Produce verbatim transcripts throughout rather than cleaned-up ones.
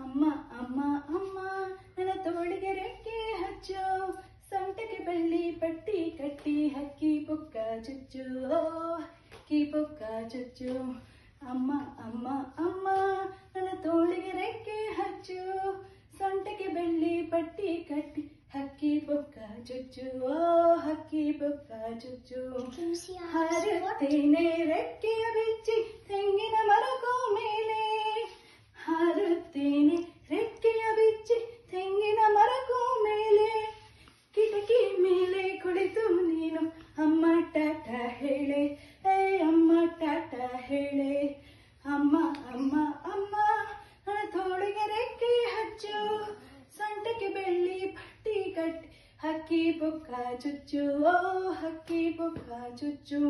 ಅಮ್ಮ ಅಮ್ಮ ಅಮ್ಮ ನನ್ನ ತೋಳಿಗೆ ರೆಕ್ಕೆ ಹಚ್ಚು, ಸೊಂಟಕ್ಕೆ ಬೆಳ್ಳಿ ಪಟ್ಟಿ ಕಟ್ಟಿ ಹಕ್ಕಿ ಪುಕ್ಕ ಚುಚ್ಚು, ಹಕ್ಕಿ ಪುಕ್ಕ ಚುಚ್ಚು. ಅಮ್ಮ ಅಮ್ಮ ಅಮ್ಮ ನನ್ನ ತೋಳಿಗೆ ರೆಕ್ಕೆ ಹಚ್ಚು, ಸೊಂಟಕ್ಕೆ ಬೆಳ್ಳಿ ಪಟ್ಟಿ ಕಟ್ಟಿ ಹಕ್ಕಿ ಪುಕ್ಕ ಚುಚ್ಚು, ಹಕ್ಕಿ ಪುಕ್ಕ ಚುಚ್ಚು. ಹಾರುತ್ತೇನೆ ರೆಕ್ಕೆಯ ಬಿಚ್ಚಿ ತೆಂಗಿನ ಮರಕೋ ಮೇಲೆ, ಹಾರುತ್ತೇನೆ ರೆಕ್ಕೆಯ ಬಿಚ್ಚಿ ತೆಂಗಿನ ಮರಕೋ ಮೇಲೆ, ಕಿಟಕಿ ಮೇಲೆ ಕುಳಿತು ನೀನು ಅಮ್ಮ ಟಾಟ ಹೇಳೆ, ಏ ಅಮ್ಮ ಟಾಟ ಹೇಳೆ. ಅಮ್ಮ ಅಮ್ಮ ಅಮ್ಮ ನನ್ನ ತೋಳಿಗೆ ರೆಕ್ಕೆ ಹಚ್ಚು, ಸೊಂಟಕ್ಕೆ ಬೆಳ್ಳಿ ಪಟ್ಟಿ ಕಟ್ಟಿ ಹಕ್ಕಿ ಪುಕ್ಕ ಚುಚ್ಚು, ಹಕ್ಕಿ ಪುಕ್ಕ ಚುಚ್ಚು.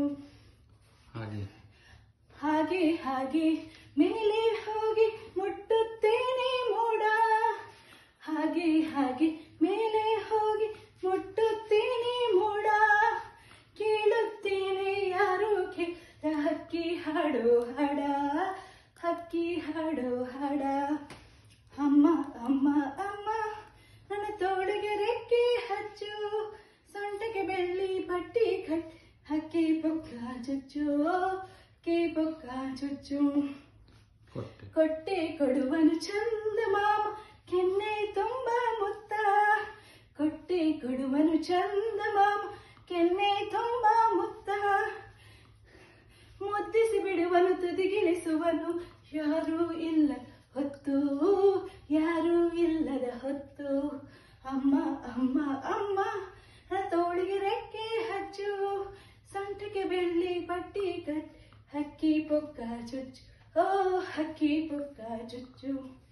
ಹಾಗೆ ಹಾಗೆ ಮೇಲೆ ಹೋಗಿ ಮುಟ್ಟುತ್ತೇನೆ ಮೋಡ, ಹಾಗೆ ಹಾಗೆ ಮೇಲೆ ಹೋಗಿ ಮುಟ್ಟುತ್ತೇನೆ ಮೋಡ, ಕೇಳುತ್ತೇನೆ ಯಾರು ಕೇಳ ಹಕ್ಕಿ ಹಾಡೋ ಹಾಡ, ಹಕ್ಕಿ ಹಾಡೋ ಹಾಡ. ಅಮ್ಮ ಅಮ್ಮ ಅಮ್ಮ ನನ್ನ ತೋಳಿಗೆ ರೆಕ್ಕೆ ಹಚ್ಚು, ಸೊಂಟಕ್ಕೆ ಬೆಳ್ಳಿ ಪಟ್ಟಿ ಕಟ್ಟಿ ಹಕ್ಕಿ ಪುಕ್ಕ ಚುಚ್ಚು, ಹಕ್ಕಿ ಪುಕ್ಕ ಚುಚ್ಚು. ಕೊಟ್ಟೆ ಕೊಡುವನು ಚಂದ ಮಾಮ ಕೆನ್ನೆ ತುಂಬ ಮುತ್ತ, ಕೊಟ್ಟೆ ಕೊಡುವನು ಚಂದ ಮಾಮ ಕೆನ್ನೆ ತುಂಬ ಮುತ್ತ, ಮುದ್ದಿಸಿ ಬಿಡುವನು ತುದಿಗಿಳಿಸುವನು ಯಾರೂ ಇಲ್ಲ ಹೊತ್ತು, ಯಾರೂ ಇಲ್ಲದ ಹೊತ್ತು. ಅಮ್ಮ ಅಮ್ಮ ಅಮ್ಮ ನನ್ನ ತೋಳಿಗೆ ರೆಕ್ಕೆ ಹಚ್ಚು, ಸೊಂಟಕ್ಕೆ ಬೆಳ್ಳಿ ಪಟ್ಟಿ ಕಟ್ಟಿ ಹಕ್ಕಿ ಪುಕ್ಕ ಚುಚ್ಚು, ಓ ಹಕ್ಕಿ ಪುಕ್ಕ ಚುಚ್ಚು.